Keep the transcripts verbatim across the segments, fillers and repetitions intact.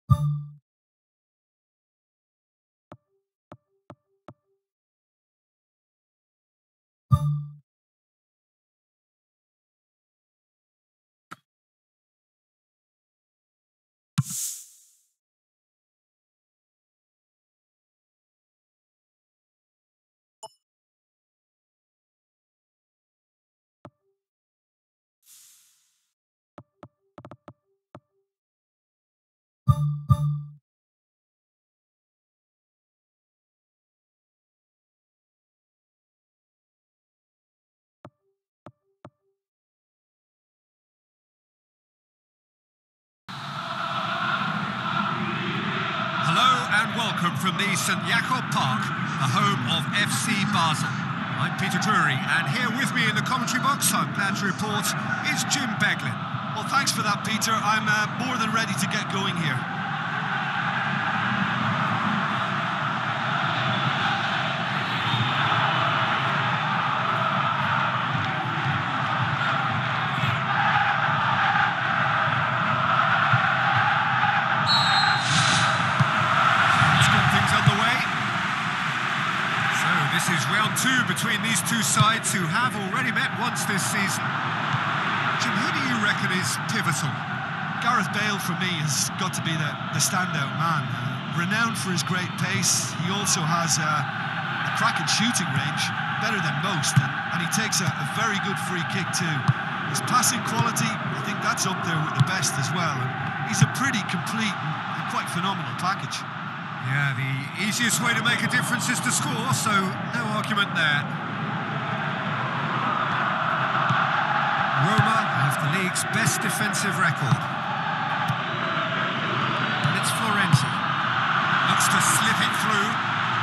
Welcome from the Saint Jakob Park, the home of F C Basel. I'm Peter Drury, and here with me in the commentary box, I'm glad to report, is Jim Beglin. Well, thanks for that, Peter. I'm uh, more than ready to get going here. Two between these two sides who have already met once this season. Jim, who do you reckon is pivotal? Gareth Bale, for me, has got to be the, the standout man. Uh, renowned for his great pace, he also has uh, a cracking shooting range, better than most, and, and he takes a, a very good free kick too. His passing quality, I think that's up there with the best as well. And he's a pretty complete and, and quite phenomenal package. Yeah, the easiest way to make a difference is to score, so no argument there. Roma have the league's best defensive record. And it's Florenzi. Looks to slip it through.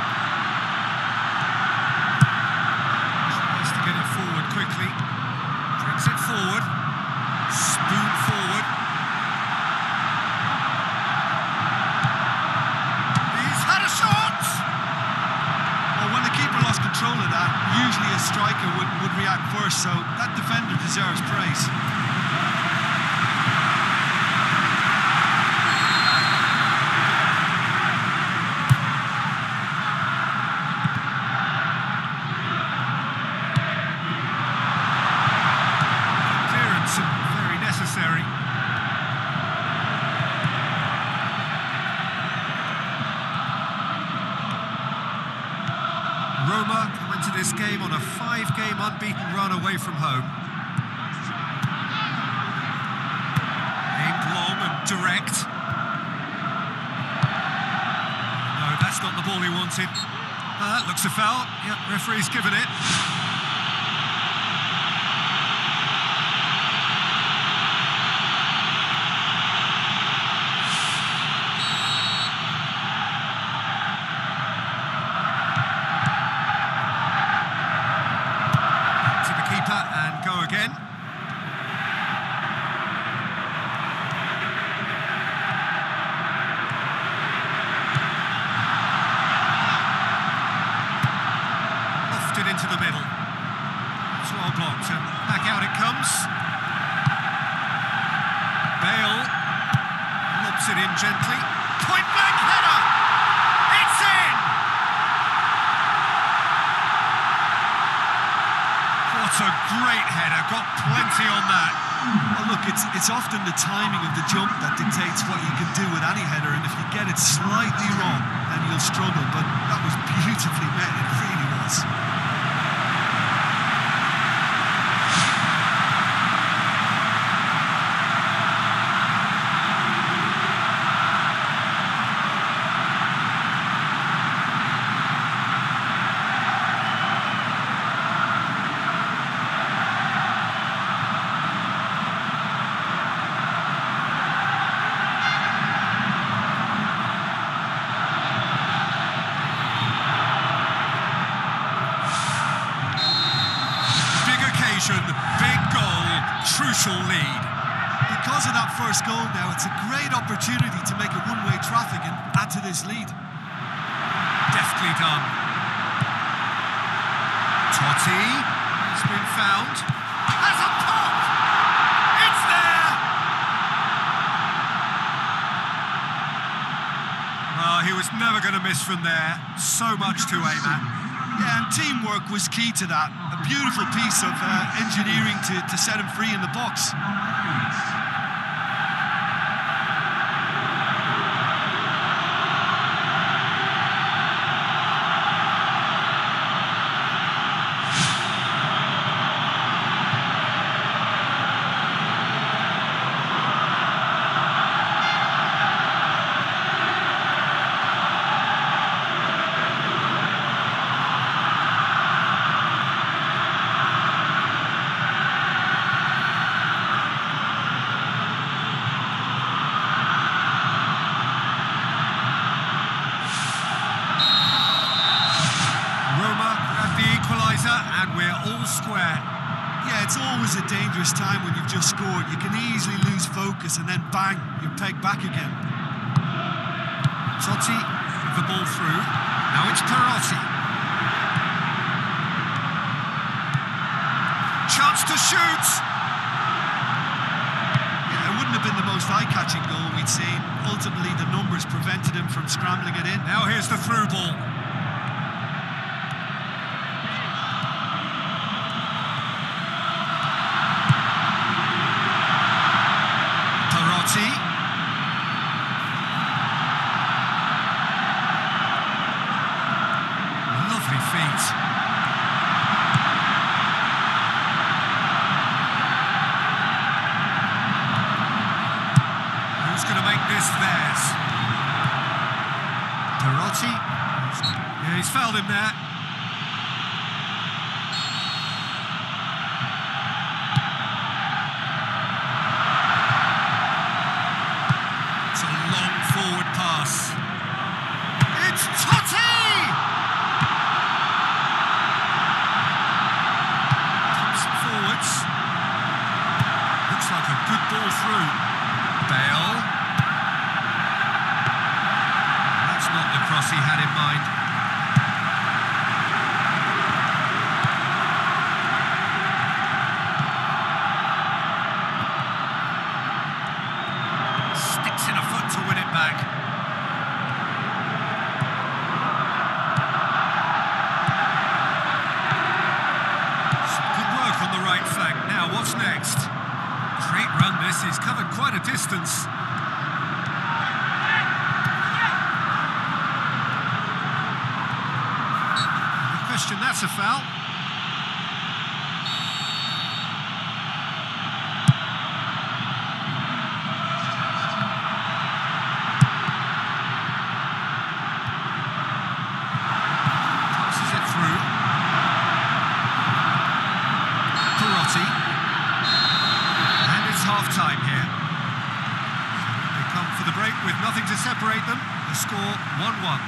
Tries to get it forward quickly. Brings it forward. Spoon forward. Control of that, usually a striker would, would react first, so that defender deserves praise. Clearance, very necessary. Roma come into this game on a five-game unbeaten run away from home. Aimed long and direct. No, that's not the ball he wanted. Uh, that looks a foul. Yep, referee's given it. And go again. Lofted into the middle. It's well blocked and back out it comes. Bale lobs it in gently. Point blank header! It's in! What a great header, got plenty on that. Well, look, it's it's often the timing of the jump that dictates what you can do with any header, and if you get it slightly wrong, then you'll struggle, but that was beautifully met, it really was. Big goal, crucial lead. Because of that first goal now, it's a great opportunity to make a one-way traffic and add to this lead. Deftly done. Totti has been found. Has a pop! It's there! just never going to miss from there. So much to aim at. Yeah, and teamwork was key to that. A beautiful piece of uh, engineering to, to set him free in the box. And we're all square. Yeah, it's always a dangerous time when you've just scored. You can easily lose focus and then bang, you're pegged back again. Totti with the ball through. Now it's Perotti. Chance to shoot! Yeah, it wouldn't have been the most eye-catching goal we'd seen. Ultimately, the numbers prevented him from scrambling it in. Now here's the through ball. Lovely feet. Who's going to make this theirs? Perotti. Yeah, he's fouled him there. Forward pass. It's Totti! Puts it forwards. Looks like a good ball through. Bale. That's not the cross he had in mind. Sticks in a foot to win it back. Some good work on the right flank. Now, what's next? Great run this. He's covered quite a distance. No question, that's a foul. And it's half-time here. They come for the break with nothing to separate them. The score one one.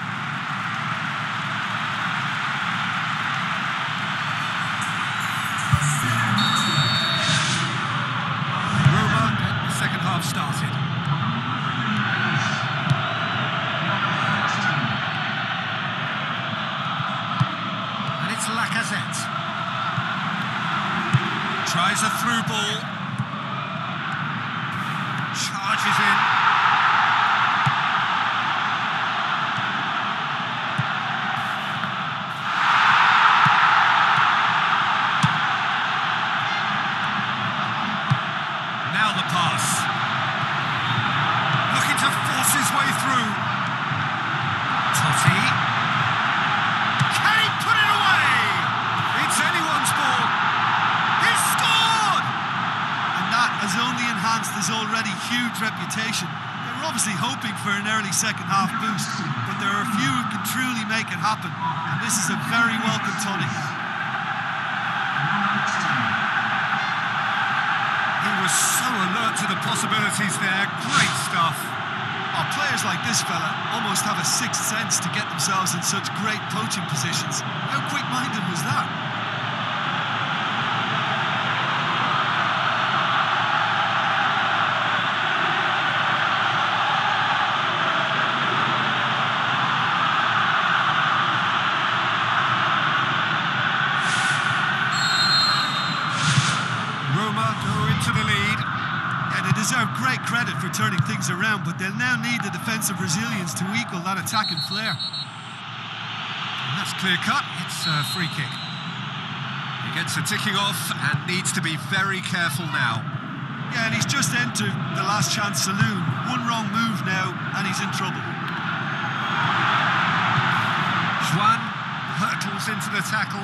Roma get the second half started. And it's Lacazette. Tries a through ball. Charges in. Now the pass. Looking to force his way through. Totti. Can he put it away? It's anyone's ball. He's scored! And that has only enhanced his already huge reputation. They were obviously hoping for an early second half boost, but there are a few who can truly make it happen, and this is a very welcome tonic. He was so alert to the possibilities there. Great stuff. Oh, players like this fella almost have a sixth sense to get themselves in such great poaching positions. How quick-minded was that? deserve great credit for turning things around, but they'll now need the defensive resilience to equal that attacking flair. And that's clear cut. It's a free kick. He gets a ticking off and needs to be very careful now. Yeah, and he's just entered the last chance saloon. One wrong move now, and he's in trouble. Juan hurtles into the tackle.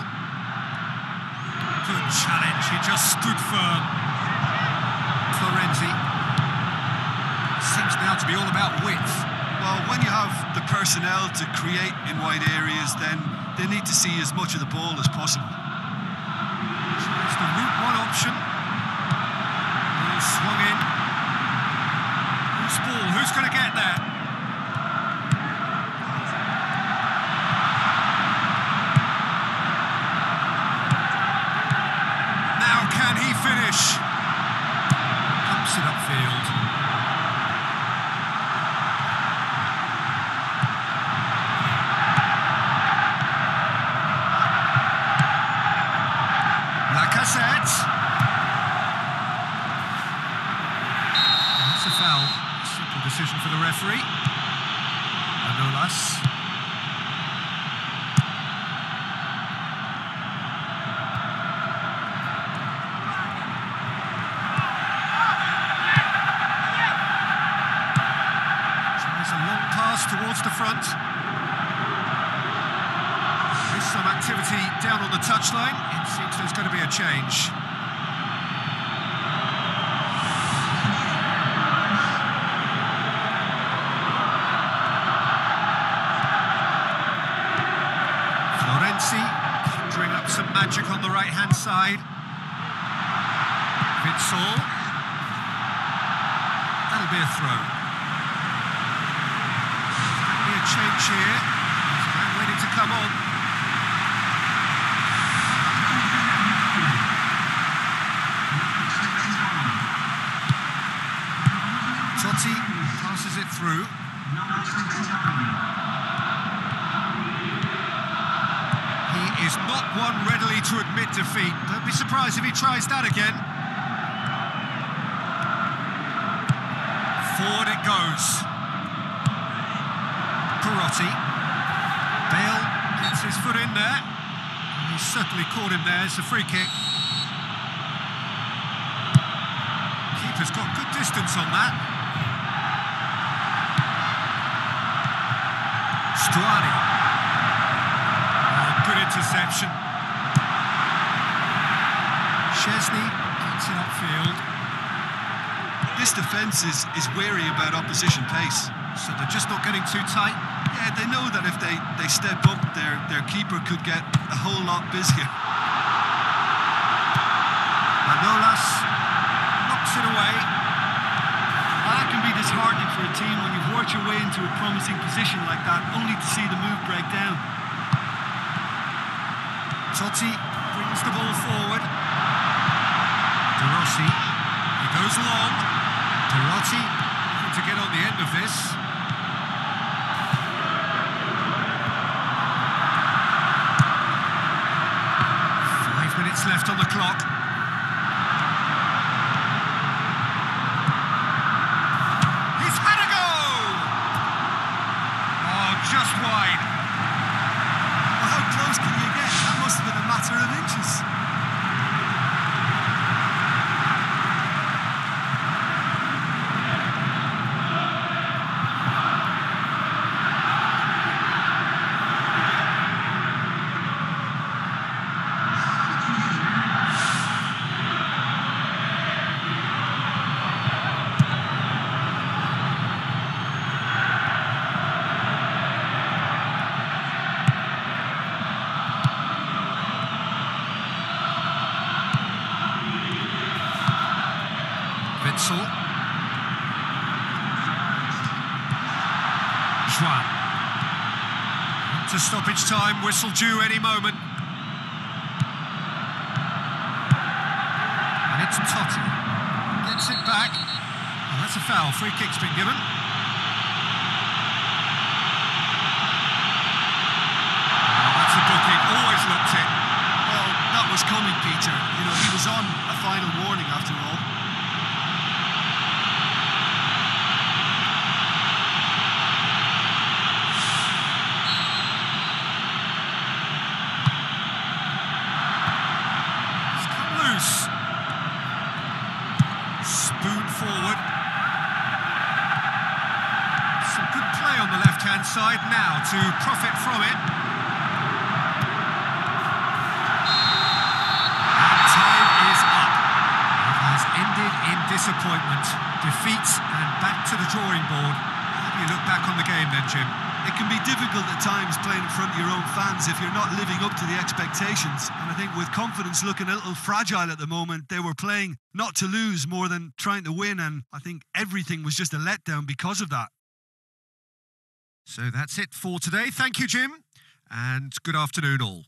Good challenge, he just stood firm. Florenzi. Seems now to be all about width. Well, when you have the personnel to create in wide areas, then they need to see as much of the ball as possible. It's the route one option. Ball swung in. Who's ball? Who's going to get there? Now can he finish? Pumps it upfield. Lacazette. That's a foul. Simple decision for the referee. Manolas. Tries a long pass towards the front. There's some activity down on the touchline. It seems there's going to be a change. Florenzi conjuring up some magic on the right-hand side. Witsel. That'll be a throw. Be a change here. He's waiting to come on. Totti passes it through. He is not one readily to admit defeat. Don't be surprised if he tries that again. Forward it goes. Perotti. Bale gets his foot in there. He's certainly caught him there. It's a free kick. Keeper's got good distance on that. Stuani. Oh, good interception. Szczesny gets it upfield. This defence is, is wary about opposition pace. So they're just not getting too tight? Yeah, they know that if they, they step up, their, their keeper could get a whole lot busier. Manolas knocks it away. Well, that can be disheartening for a team when you've worked your way into a promising position like that, only to see the move break down. Totti brings the ball forward. De Rossi, he goes long. Perotti looking to get on the end of this. Five minutes left on the clock. Just wide. Well, how close can you get? That must have been a matter of inches. Witsel. Juan. To stoppage time, whistle due any moment. And it's Totti. Gets it back. And that's a foul. Free kick's been given. Oh, that's a booking. Always looked it. Well, that was coming, Peter. You know, he was on a final warning after all. spoon forward. Some good play on the left-hand side now to profit from it. And time is up. It has ended in disappointment, defeat, and back to the drawing board. How do you look back on the game then, Jim? It can be difficult at times playing in front of your own fans if you're not living up to the expectations. And I think with confidence looking a little fragile at the moment, they were playing not to lose more than trying to win. And I think everything was just a letdown because of that. So that's it for today. Thank you, Jim, and good afternoon all.